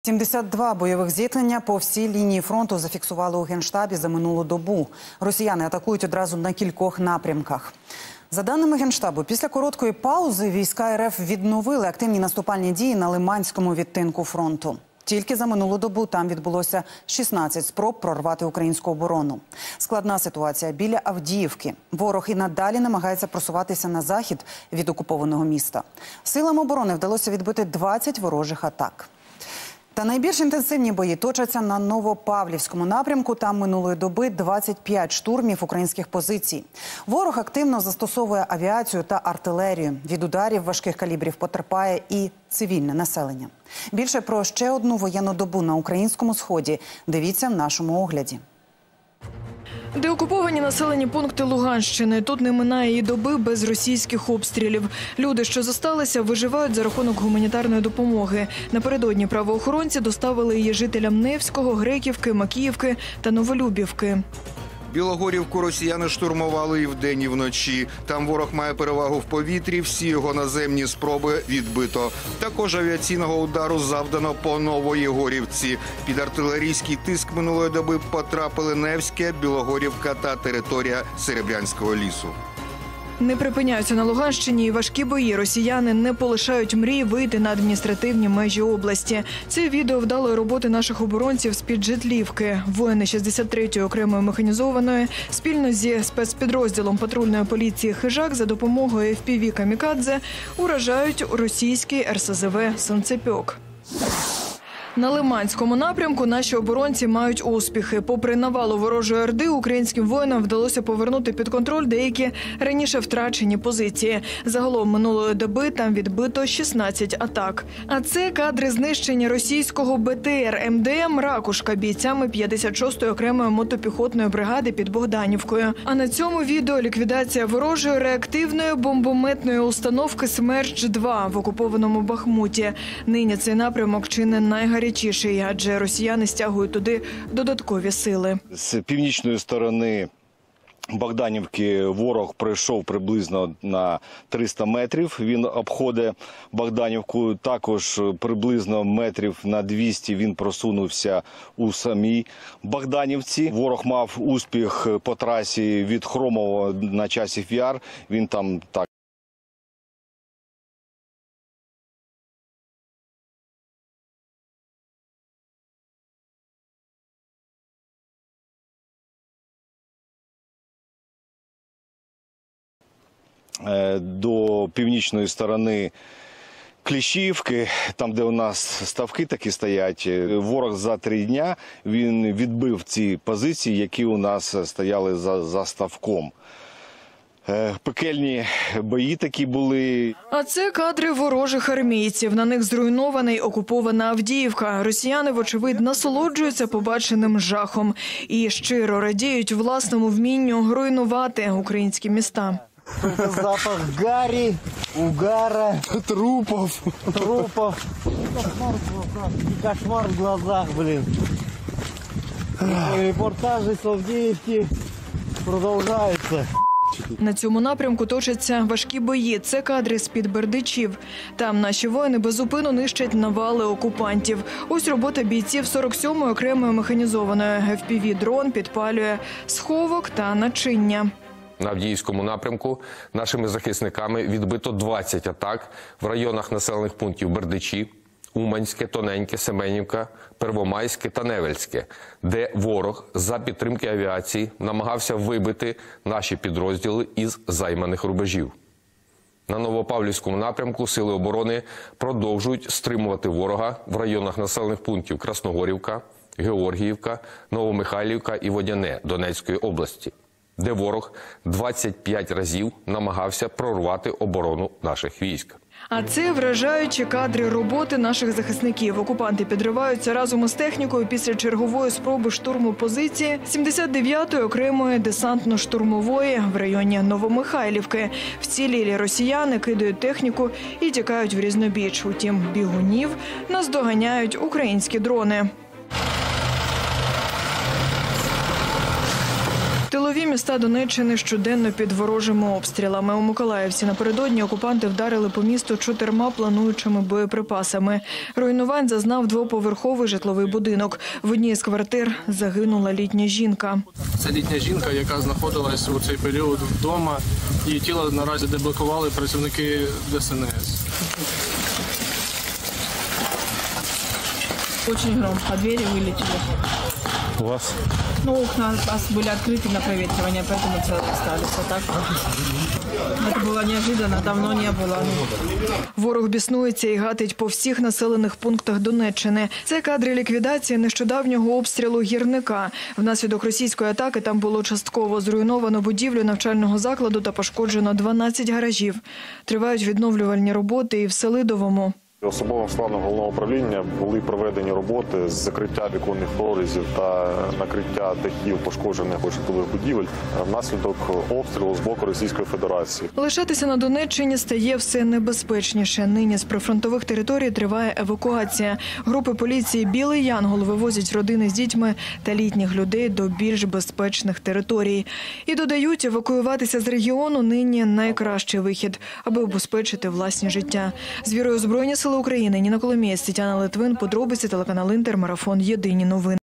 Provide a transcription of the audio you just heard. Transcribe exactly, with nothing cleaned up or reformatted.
сімдесят два бойових зіткнення по всій лінії фронту зафіксували у Генштабі за минулу добу. Росіяни атакують одразу на кількох напрямках. За даними Генштабу, після короткої паузи війська РФ відновили активні наступальні дії на Лиманському відтинку фронту. Тільки за минулу добу там відбулося шістнадцять спроб прорвати українську оборону. Складна ситуація біля Авдіївки. Ворог і надалі намагається просуватися на захід від окупованого міста. Силам оборони вдалося відбити двадцять ворожих атак. Та найбільш інтенсивні бої точаться на Новопавлівському напрямку. Там минулої доби двадцять п'ять штурмів українських позицій. Ворог активно застосовує авіацію та артилерію. Від ударів важких калібрів потерпає і цивільне населення. Більше про ще одну воєнну добу на українському сході дивіться в нашому огляді. Деокуповані населені пункти Луганщини. Тут не минає і доби без російських обстрілів. Люди, що зосталися, виживають за рахунок гуманітарної допомоги. Напередодні правоохоронці доставили її жителям Невського, Греківки, Макіївки та Новолюбівки. Білогорівку росіяни штурмували і вдень, і вночі. Там ворог має перевагу в повітрі, всі його наземні спроби відбито. Також авіаційного удару завдано по Новоєгорівці. Під артилерійський тиск минулої доби потрапили Невське, Білогорівка та територія Серебрянського лісу. Не припиняються на Луганщині і важкі бої. Росіяни не полишають мрії вийти на адміністративні межі області. Це відео вдалої роботи наших оборонців з-під Житлівки. Воїни шістдесят третьої окремої механізованої спільно зі спецпідрозділом патрульної поліції «Хижак» за допомогою еф пі ві «Камікадзе» уражають російський ер ес зе ве «Сонцепьок». На Лиманському напрямку наші оборонці мають успіхи. Попри навалу ворожої орди, українським воїнам вдалося повернути під контроль деякі раніше втрачені позиції. Загалом минулої доби там відбито шістнадцять атак. А це кадри знищення російського бе те ер ем де ем «Ракушка» бійцями п'ятдесят шостої окремої мотопіхотної бригади під Богданівкою. А на цьому відео ліквідація ворожої реактивної бомбометної установки «Смерч два» в окупованому Бахмуті. Нині цей напрямок чи не найгарячіший. Гарячіший, адже росіяни стягують туди додаткові сили. З північної сторони Богданівки ворог прийшов приблизно на триста метрів. Він обходить Богданівку. Також приблизно метрів на двісті він просунувся у самій Богданівці. Ворог мав успіх по трасі від Хромова на Часів Яр. Він там так. До північної сторони Кліщівки, там, де у нас ставки такі стоять, ворог за три дня він відбив ці позиції, які у нас стояли за, за ставком. Пекельні бої такі були. А це кадри ворожих армійців. На них зруйнована й окупована Авдіївка. Росіяни, вочевидь, насолоджуються побаченим жахом і щиро радіють власному вмінню руйнувати українські міста. Запах гари, угара, Трупов. трупов. Кошмар в глазах, кошмар в глазах, блин. Репортажи с Авдіївки продовжуються. На цьому напрямку точаться важкі бої. Це кадри з-під Бердичів. Там наші воїни безупину нищать навали окупантів. Ось робота бійців сорок сьомої окремої механізованої. еф пі ві-дрон підпалює сховок та начиння. На Авдіївському напрямку нашими захисниками відбито двадцять атак в районах населених пунктів Бердичі, Уманське, Тоненьке, Семенівка, Первомайське та Невельське, де ворог за підтримки авіації намагався вибити наші підрозділи із займаних рубежів. На Новопавлівському напрямку сили оборони продовжують стримувати ворога в районах населених пунктів Красногорівка, Георгіївка, Новомихайлівка і Водяне Донецької області, де ворог двадцять п'ять разів намагався прорвати оборону наших військ. А це вражаючі кадри роботи наших захисників. Окупанти підриваються разом із технікою після чергової спроби штурму позиції сімдесят дев'ятої окремої десантно-штурмової в районі Новомихайлівки. Вцілілі росіяни кидають техніку і тікають в різнобіч. Утім, бігунів наздоганяють українські дрони. Тилові міста Донеччини щоденно під ворожими обстрілами. У Миколаївці напередодні окупанти вдарили по місту чотирма плануючими боєприпасами. Руйнувань зазнав двоповерховий житловий будинок. В одній з квартир загинула літня жінка. Це літня жінка, яка знаходилась у цей період вдома. Її тіло наразі деблокували працівники Де Ес Ен Ес. Очень громко, двери вылетели. У вас? Ну, окна у нас были открыты на проветривание, поэтому целые остались. А так, это было неожиданно, давно не было. Ворог біснується і гатить по всіх населених пунктах Донеччини. Це кадри ліквідації нещодавнього обстрілу гірника. Внаслідок російської атаки там було частково зруйновано будівлю навчального закладу та пошкоджено дванадцять гаражів. Тривають відновлювальні роботи і в Селидовому. Особовим складом головного управління були проведені роботи з закриття віконних прорізів та накриття дахів пошкоджених житлових будівель внаслідок обстрілу з боку Російської Федерації. Лишатися на Донеччині стає все небезпечніше. Нині з прифронтових територій триває евакуація. Групи поліції «Білий Янгол» вивозять родини з дітьми та літніх людей до більш безпечних територій. І додають, евакуюватися з регіону нині найкращий вихід, аби убезпечити власні життя. З вірою Збройні Сили України, Ніна Коломієць, Тетяна Литвин, подробиці, телеканал Інтер, марафон «Єдині новини».